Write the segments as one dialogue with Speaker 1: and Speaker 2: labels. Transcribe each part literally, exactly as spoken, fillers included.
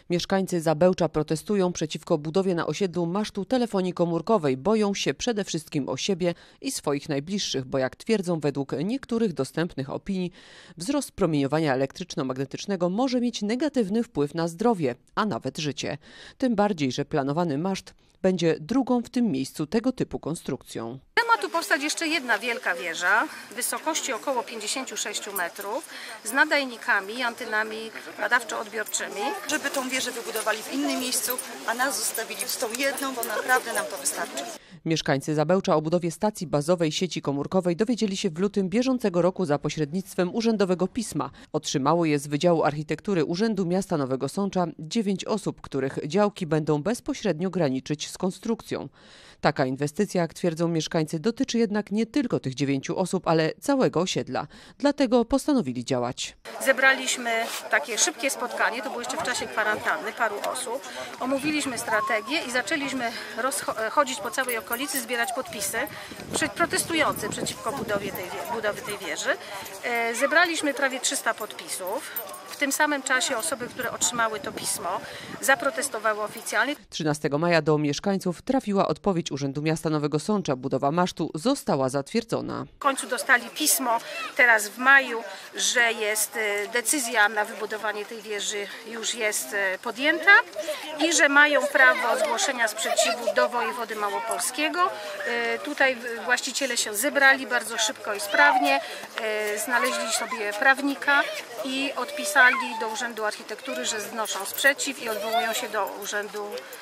Speaker 1: Mieszkańcy Zabełcza protestują przeciwko budowie na osiedlu masztu telefonii komórkowej. Boją się przede wszystkim o siebie i swoich najbliższych, bo jak twierdzą według niektórych dostępnych opinii, wzrost promieniowania elektryczno-magnetycznego może mieć negatywny wpływ na zdrowie, a nawet życie. Tym bardziej, że planowany maszt będzie drugą w tym miejscu tego typu konstrukcją.
Speaker 2: Ma tu powstać jeszcze jedna wielka wieża wysokości około pięćdziesięciu sześciu metrów z nadajnikami i antenami badawczo-odbiorczymi.
Speaker 3: Żeby tą wieżę wybudowali w innym miejscu, a nas zostawili z tą jedną, bo naprawdę nam to wystarczy.
Speaker 1: Mieszkańcy Zabełcza o budowie stacji bazowej sieci komórkowej dowiedzieli się w lutym bieżącego roku za pośrednictwem urzędowego pisma. Otrzymało je z Wydziału Architektury Urzędu Miasta Nowego Sącza dziewięć osób, których działki będą bezpośrednio graniczyć z konstrukcją. Taka inwestycja, jak twierdzą mieszkańcy, dotyczy jednak nie tylko tych dziewięciu osób, ale całego osiedla. Dlatego postanowili działać.
Speaker 2: Zebraliśmy takie szybkie spotkanie, to było jeszcze w czasie kwarantanny, paru osób. Omówiliśmy strategię i zaczęliśmy chodzić po całej okolicy, zbierać podpisy protestujące przeciwko budowie tej, budowy tej wieży. Zebraliśmy prawie trzysta podpisów. W tym samym czasie osoby, które otrzymały to pismo, zaprotestowały oficjalnie.
Speaker 1: trzynastego maja do mieszkańców trafiła odpowiedź Urzędu Miasta Nowego Sącza. Budowa masztu została zatwierdzona.
Speaker 2: W końcu dostali pismo teraz w maju, że jest decyzja na wybudowanie tej wieży już jest podjęta i że mają prawo zgłoszenia sprzeciwu do wojewody małopolskiego. Tutaj właściciele się zebrali bardzo szybko i sprawnie, znaleźli sobie prawnika i odpisali do Urzędu Architektury, że znoszą sprzeciw i odwołują się do Urzędu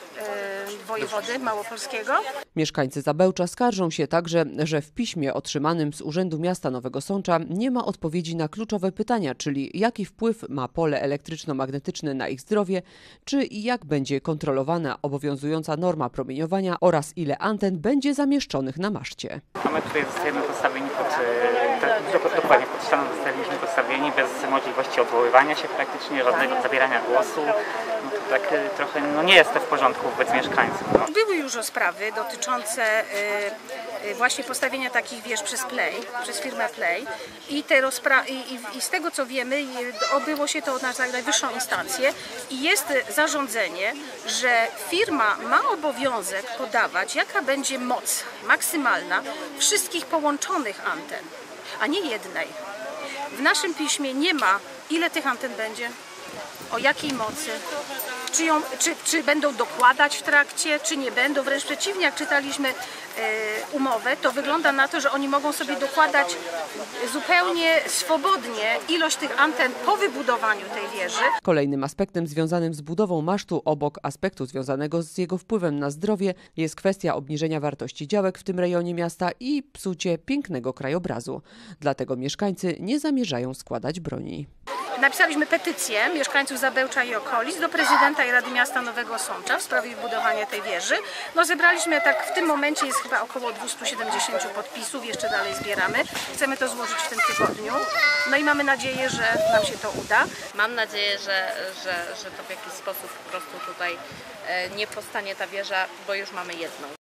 Speaker 2: e, Wojewody Małopolskiego.
Speaker 1: Mieszkańcy Zabełcza skarżą się także, że w piśmie otrzymanym z Urzędu Miasta Nowego Sącza nie ma odpowiedzi na kluczowe pytania, czyli jaki wpływ ma pole elektryczno-magnetyczne na ich zdrowie, czy jak będzie kontrolowana obowiązująca norma promieniowania oraz ile anten będzie zamieszczonych na maszcie.
Speaker 4: A my tutaj zostajemy postawieni pod, tak, dokładnie pod ścianą zostaliśmy postawieni bez możliwości odwoływania się praktycznie, żadnego zabierania głosu. No to tak trochę no nie jest to w porządku wobec mieszkańców. No.
Speaker 2: Były już rozprawy dotyczące y, właśnie postawienia takich wież przez Play, przez firmę Play i, te rozpra- i, i, i z tego co wiemy obyło się to na najwyższą instancję i jest zarządzenie, że firma ma obowiązek podawać, jaka będzie moc maksymalna wszystkich połączonych anten, a nie jednej. W naszym piśmie nie ma, ile tych anten będzie, o jakiej mocy, czy, ją, czy, czy będą dokładać w trakcie, czy nie będą. Wręcz przeciwnie, jak czytaliśmy e, umowę, to wygląda na to, że oni mogą sobie dokładać zupełnie swobodnie ilość tych anten po wybudowaniu tej wieży.
Speaker 1: Kolejnym aspektem związanym z budową masztu, obok aspektu związanego z jego wpływem na zdrowie, jest kwestia obniżenia wartości działek w tym rejonie miasta i psucie pięknego krajobrazu. Dlatego mieszkańcy nie zamierzają składać broni.
Speaker 2: Napisaliśmy petycję mieszkańców Zabełcza i okolic do prezydenta i Rady Miasta Nowego Sącza w sprawie budowania tej wieży. No zebraliśmy tak, w tym momencie jest chyba około dwieście siedemdziesiąt podpisów, jeszcze dalej zbieramy. Chcemy to złożyć w tym tygodniu. No i mamy nadzieję, że nam się to uda.
Speaker 5: Mam nadzieję, że, że, że to w jakiś sposób po prostu tutaj nie powstanie ta wieża, bo już mamy jedną.